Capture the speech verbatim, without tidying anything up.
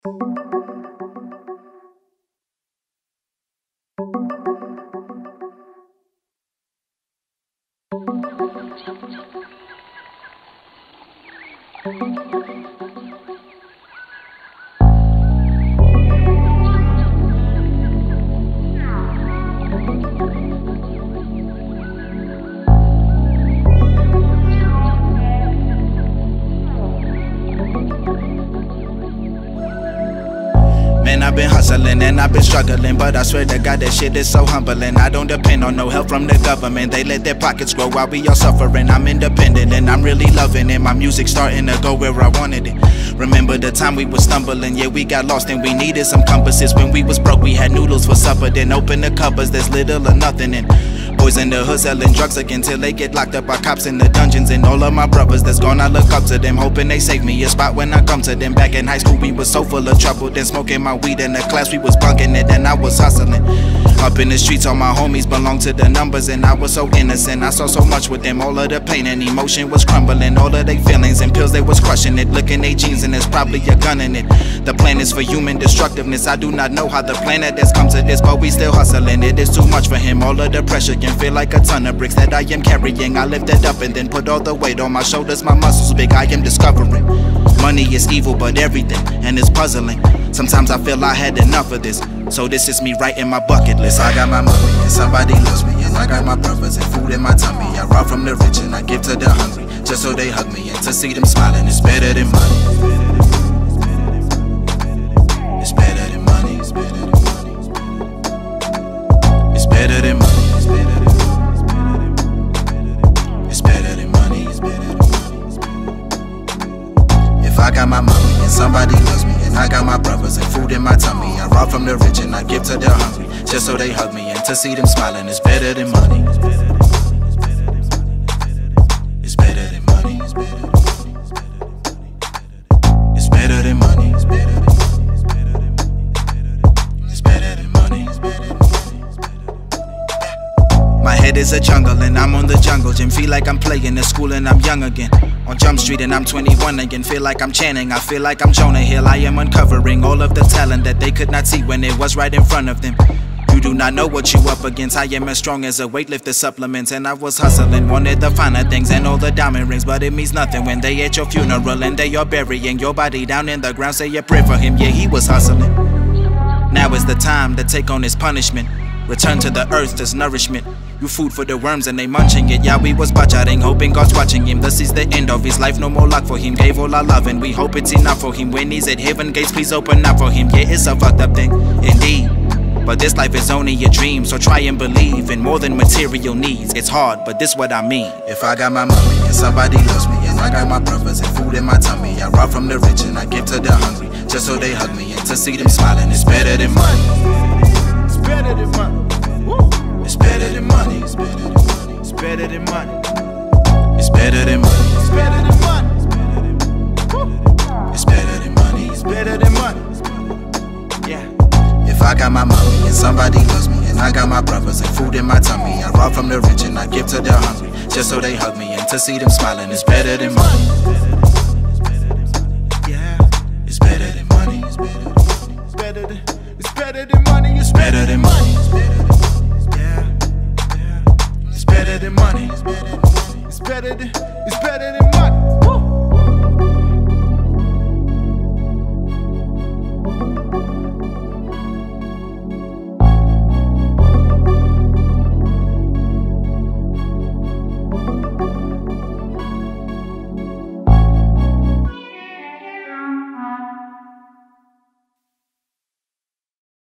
Man, I've been hustling and I've been struggling, but I swear to God that shit is so humbling. I don't depend on no help from the government. They let their pockets grow while we all suffering. I'm independent and I'm really loving it. My music's starting to go where I wanted it. Remember the time we was stumbling, yeah, we got lost and we needed some compasses. When we was broke, we had noodles for supper. Then open the cupboards, there's little or nothing in. Boys in the hood selling drugs again till they get locked up by cops in the dungeons. And all of my brothers that's gone, I look up to them, hoping they save me a spot when I come to them. Back in high school, we was so full of trouble. Then smoking my weed in the class, we was bunking it, and I was hustling. Up in the streets, all my homies belong to the numbers, and I was so innocent. I saw so much with them, all of the pain and emotion was crumbling. All of their feelings and pills, they was crushing it. Look in their jeans and there's probably a gun in it. The plan is for human destructiveness. I do not know how the planet has come to this, but we still hustling. It is too much for him, all of the pressure can feel like a ton of bricks that I am carrying. I lift it up and then put all the weight on my shoulders. My muscles big, I am discovering money is evil, but everything, and it's puzzling. Sometimes I feel I had enough of this, so this is me writing my bucket list. I got my money and somebody loves me, and I got my brothers and food in my tummy. I rob from the rich and I give to the hungry, just so they hug me, and to see them smiling is better than money. It's better than money. It's better than money. It's better than money. It's better than money. If I got my money and somebody loves me, and I got my brothers and food in my tummy, I rob from the rich and I give to the hungry, just so they hug me, and to see them smiling is better than money. It's better than money. It's better than money. It's better than money. My head is a jungle and I'm on the jungle gym. Feel like I'm playing at school and I'm young again. On Jump Street and I'm twenty-one again. Feel like I'm Channing, I feel like I'm Jonah Hill. I am uncovering all of the talent that they could not see when it was right in front of them. You do not know what you up against. I am as strong as a weightlifter supplements, and I was hustling, wanted the finer things and all the diamond rings, but it means nothing when they at your funeral and they are burying your body down in the ground. Say a prayer for him, yeah, he was hustling. Now is the time to take on his punishment. Return to the earth as nourishment. You food for the worms and they munching it. Yeah, we was butchering, hoping God's watching him. This is the end of his life, no more luck for him. Gave all our love and we hope it's enough for him. When he's at heaven gates, please open up for him. Yeah, it's a fucked up thing, indeed, but this life is only a dream, so try and believe in more than material needs. It's hard, but this what I mean. If I got my money and somebody loves me, and I got my brothers and food in my tummy, I rob from the rich and I give to the hungry, just so they hug me, and to see them smiling is better than money. It's better than money. It's better than money. It's better than money. It's better than money. It's better than money. It's better than money. It's better than money. It's better than money. Yeah. If I got my money and somebody loves me, and I got my brothers and food in my tummy, I rob from the rich and I give to the hungry, just so they hug me, and to see them smiling is better than money. Yeah. It's better than money. It's better than. It's better than money. It's better than money. It's better than money. It's better than, it's better than money.